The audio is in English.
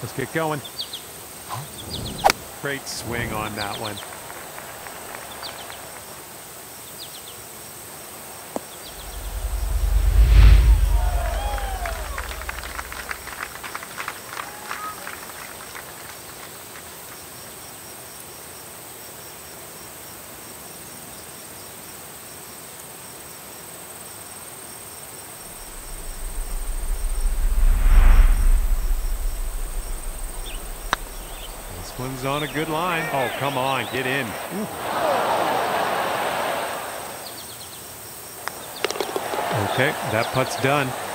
Let's get going. Great swing on that one. This one's on a good line. Oh, come on, get in. Ooh. Okay, that putt's done.